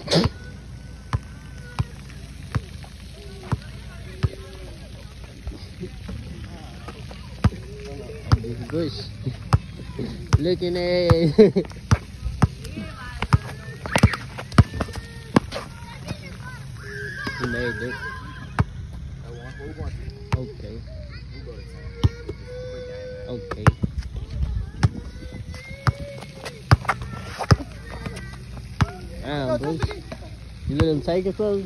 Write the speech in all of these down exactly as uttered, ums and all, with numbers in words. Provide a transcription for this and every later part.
Bush. Looking at he made it. Okay. Okay. Damn, Bush. You let him take it, so?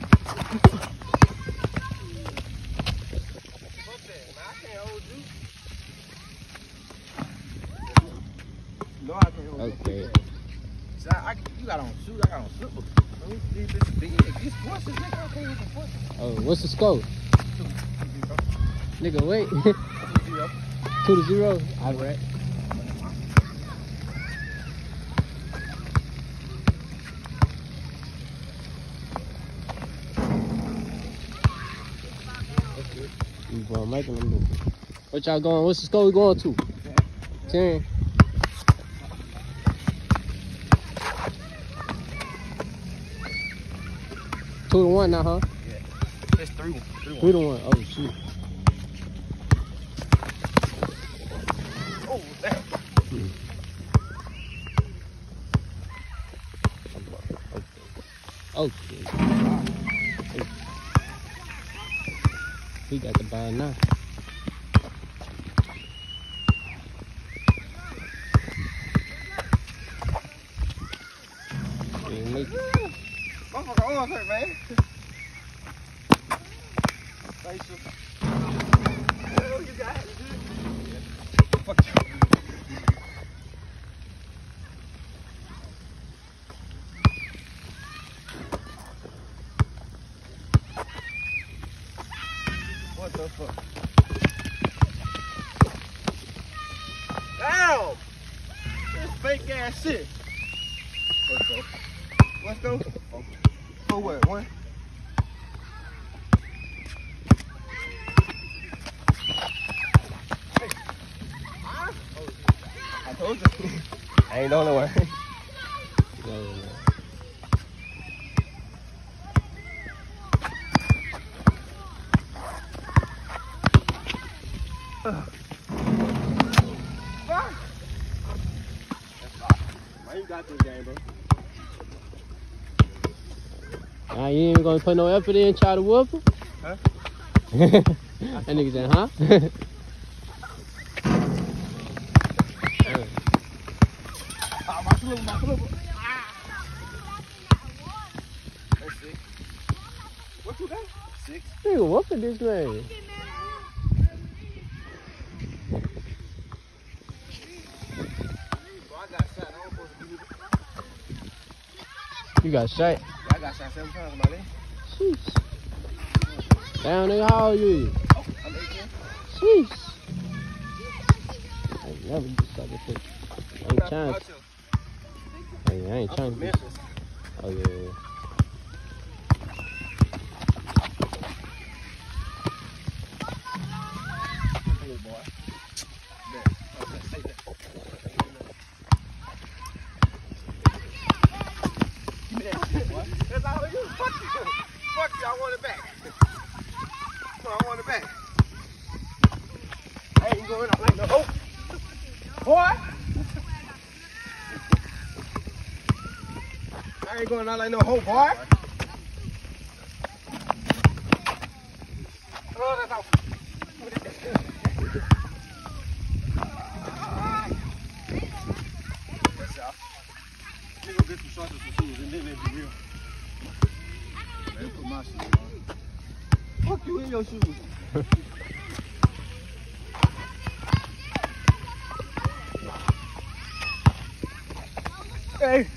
No, I can't hold Okay. So I, I, you got on shoes, I got on slippers. These bitches big. These forces, nigga, I can't use the forces. Oh, what's the score? Two, two, zero. Nigga, wait. Two, zero. Two to zero. All right. You going making them do? What y'all going? What's the score we going to? Ten. Two to one now, huh? Yeah. It's three, three, Three to one. Oh shoot. Oh, damn. Okay. He got the ball now. He make it. Motherfucker arms hurt, man. Thanks, sir. Oh, you got it. Yeah. Fuck you. What the fuck? Damn! This fake ass shit. Let's go. Let's go. Oh, what? One? Hey. Huh? I told you. I ain't on the way. No, no. Why you got this game, bro? Nah, you ain't gonna put no effort in and try to whoop him? Huh? That nigga said, huh? Ah, my slipper, my slipper. That's six. What you got? Six. Nigga, whooping this man. You got shot? I got shot seven times in my leg. Sheesh. Damn, nigga, how old you? Oh, I'm eighteen. Sheesh. I ain't never do something shit. I ain't trying to. Hey, I ain't trying to. Memphis. Oh, yeah, yeah. Hey, boy. Give me that shit, boy. That's all it is. Fuck you. Fuck you. I want it back. I want it back. I ain't going out like no hope. Boy. I ain't going out like no hope, boy. Oh, that's out. That's out. Let me go get some shorts and some shoes and then it'll be real. Let me put my shoes on. Fuck you in your shoes. Hey.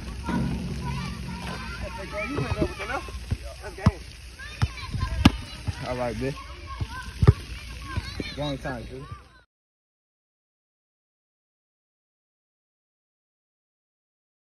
You went over to left. That's game. All right, bitch. Game time, dude.